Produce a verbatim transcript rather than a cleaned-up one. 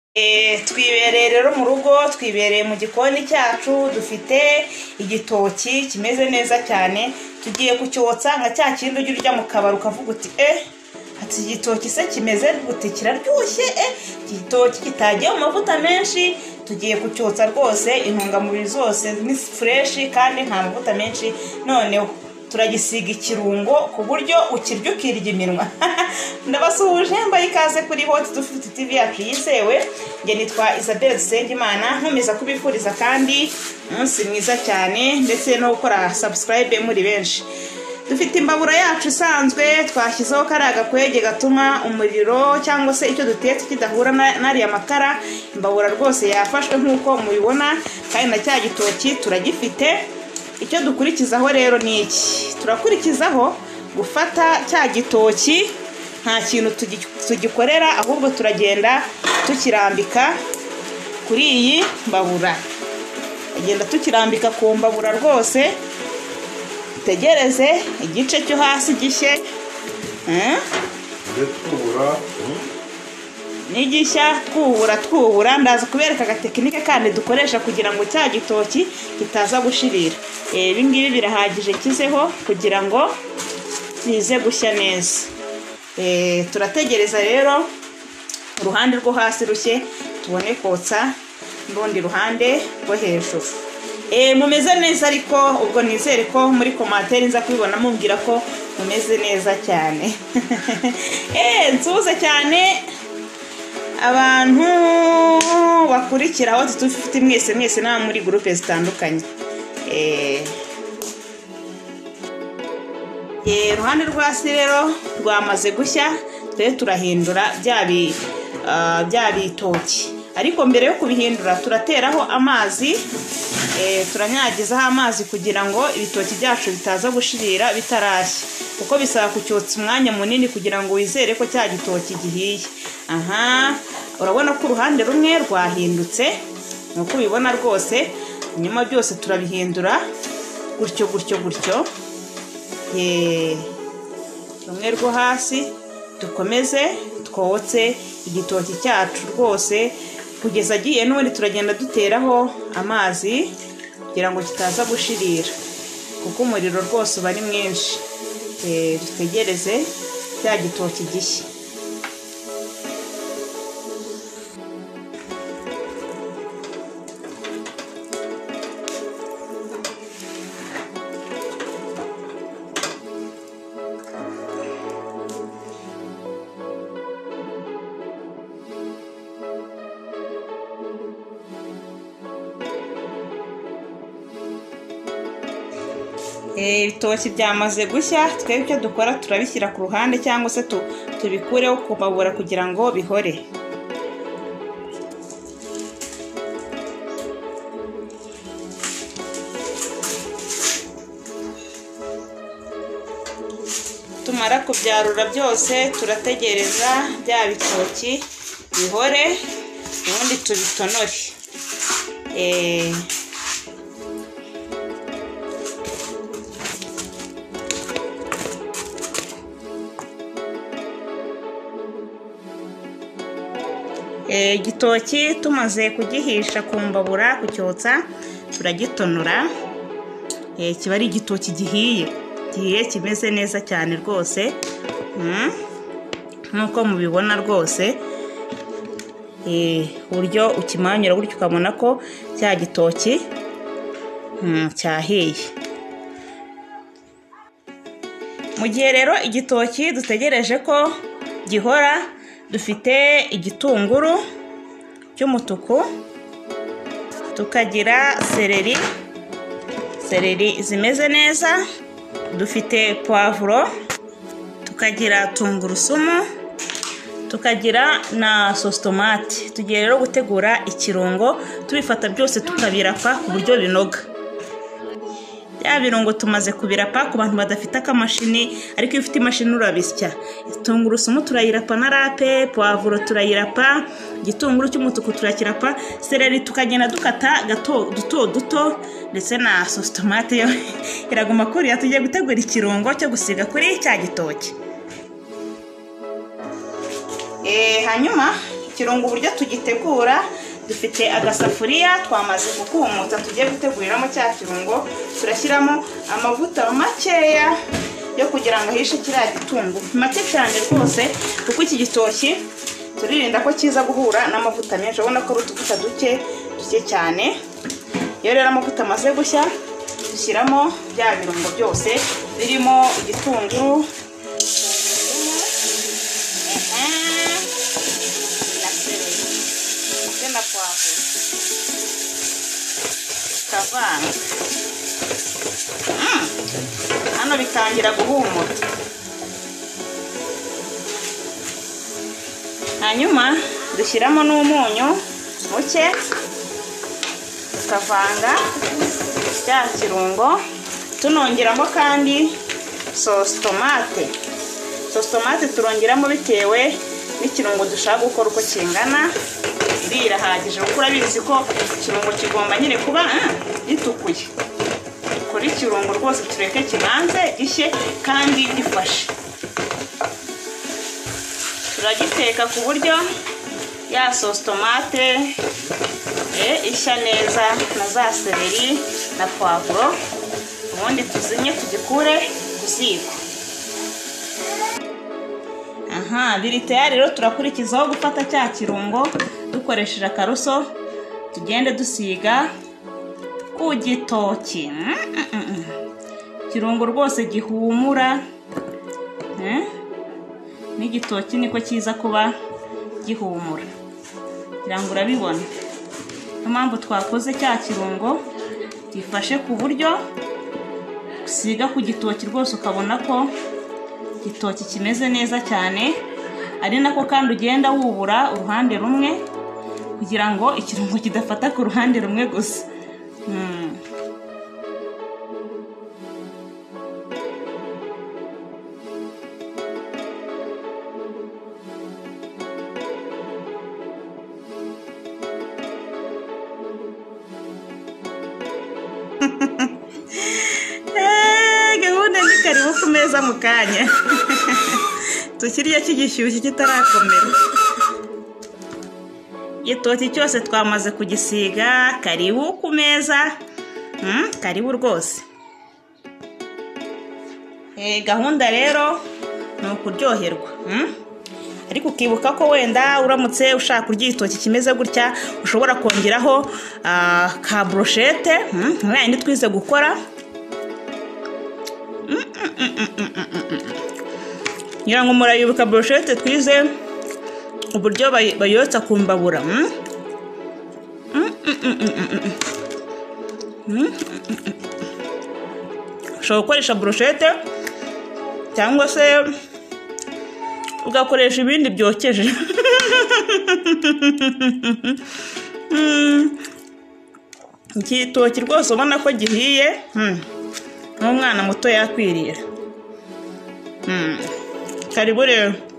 Eh twibereye rero mu rugo, twibereye mu gikoni cyacu, dufite igitoki kimeze neza cyane, tugiye kucyotsa nka cya kindi ujya urya mu kabari ukavuga uti eh ati igitoki se kimeze gute, kiraryoshye, eh igitoki kitagiye mu mavuta menshi, tugiye kucyotsa rwose intungamubiri zose ni fresh kandi nta mavuta menshi, noneho turagisiga ikirungo ku buryo ukirya ukirya iminwa. Ndabasuhuje mbaye ikaze kuri Hot two fifty T V yacu yizewe, nge nitwa Isabelle Dusengimana, nkomeza kubifuriza kandi umunsi mwiza cyane ndetse no gukora subscribe muri benshi. Dufite imbabura yacu isanzwe, twashyizeho kariya gakwege gatuma umuriro cyangwa se icyo dutetse kidahura n'ariya makara. Imbabura rwose yafashwe nk'uko mubibona kandi na cya gitoki turagifite. Icyo dukurikizaho rero ni iki, turakurikizaho gufata cya gitoki, nta kintu tugikorera ahubwo turagenda tukirambika kuri iyi mbabura, agenda tukirambika ku mbabura rwose, tegereze igice cyo hasi gishye nigishya twubura twubura. Ndaza kubereka agatekinike kandi dukoresha kugira ngo cya gitoki kitaza gushirira. Ibi ngibi birahagije kizeho kugira ngo kize gushya neza. Turategereza rero uruhande rwo hasi rushye tubone kotsa n'urundi ruhande rwo hejuru. Mumeze neza ariko ubwo nizere ko muri commentaire nza kubibona mumbwira ko mumeze neza cyane. Nsuhuze cyane abantu bakurikira Hot two fifty mwese mwese na muri groupe zitandukanye. Eh eh ruhande rwasi rero rwamaze gushya, twe turahindura byabi byabi bitoki, ariko mbere yo kubihindura turateraho amazi, eh turanyagizaho amazi kugira ngo ibitoki byacu bitaza gushirira bitarashya, kuko bisaba kucyotsa umwanya munini kugira ngo wizere ko cya gitoki gihiye. Aha urabona ko uruhande rumwe rwahindutse nuko ubibona rwose, nyuma byose turabihindura gutyo gutyo gutyo. Eh rumwe rwo hasi dukomeze twotse igitoki cyacu rwose kugeza giye, n'ubundi turagenda duteraho amazi kugira ngo kitaza gushirira kuko umuriro rwose uba ari mwinshi. Eh dutegereze cya gitoki gishya. Ibitoki byamaze gushya, twebwe icyo dukora turabishyira ku ruhande cyangwa se tubikureho ku mbabura kugira ngo bihore. Tumara kubyarura byose turategereza bya bitoki bihore ubundi tubitonore. Eh igitoki tumaze kugihisha ku mbabura kucyotsa turagitonora. Kiba ari igitoki gihiye gihiye kimeze neza cyane rwose, nkuko mubibona rwose. Uburyo ukimanyura gutyo ukabona ko cya gitoki cyahiye. Mu gihe rero igitoki dutegereje ko gihora, dufite igitunguru cy'umutuku, tukagira seleri seleri zimeze neza, dufite poivro, tukagira tungurusumu, tukagira na sauce tomate. Tugiye rero gutegura ikirungo, tubifata byose tukabirapa ku buryo binoga. Ya birungo tumaze kubirapa ku bantu badafite akamashini, ariko iyo ufite imashini urabisya. Tungurusumu turayirapa na rape, poivro turayirapa, igitunguru cy'umutuku turakirapa, seleri tukagenda dukata gato duto duto, ndetse na sauce tomate yo iraguma kuriya. Tugiye gutegura ikirungo cyo gusiga kuri cya gitoki. Eh hanyuma ikirungo uburyo tugitegura, dufite agasafuriya twamaze kukumutsa tugiye guteguriramo cya kirungo. Turashyiramo amavuta makeya yo kugira ngo ahishe kiriya gitunguru, make cyane rwose, kuko iki gitoki turirinda ko kiza guhura n'amavuta menshi. Urabona ko ari utuvuta duke duke cyane. Iyo rero amavuta amaze gushya, dushyiramo bya birungo byose birimo igitunguru na pwavuro, tukavanga. Hano bitangira guhumura. Hanyuma dushyiramo n'umunyu muke, tukavanga cya kirungo, tunongeramo kandi sauce tomate. Sauce tomate turongeramo bitewe n'ikirungo dushaka gukora uko kingana. Iri irahagije kuko urabizi ko ikirungo kigomba nyine kuba gitukuye. Kuri ikirungo rwose tureke kibanze gishye kandi gifashe. Turagiteka ku buryo ya sauce tomate ishya neza na za seleri na pwavuro, ubundi tuzinye tugikure ku ziko. Aha, biri tayari rero. Turakurikizaho gufata cya kirungo dukoresheje akaroso, tugende dusiga ku gitoki. Kirungo rwose gihumura, n'igitoki niko kiza kuba gihumura, kugira ngo urabibona. Niyo mpamvu twakoze cya kirungo gifashe ku buryo usiga ku gitoki rwose ukabona ko igitoki kimeze neza cyane, ari nako kandi ugenda wubura uruhande rumwe kugira ngo ikirungo kidafata ku ruhande rumwe gusa. Gahunda ni karibu ku meza mu kanya. Tukiriye kigishyushye kitarakomera. Igitoki cyose twamaze kugisiga, karibu ku meza. Karibu rwose. Gahunda rero ni ukuryoherwa. Ariko ukibuka ko wenda uramutse ushaka kurya igitoki kimeze gutya, ushobora kongeraho ka brochette, nk'ayandi twize gukora. Ngira ngo murayibuka brochette twize uburyo bayotsa ku mbabura. Ushobora gukoresha brochette cyangwa se ugakoresha ibindi byokeje. Igitoki rwose ubona ko gihiye, n'umwana muto yakwirira. Karibu rero.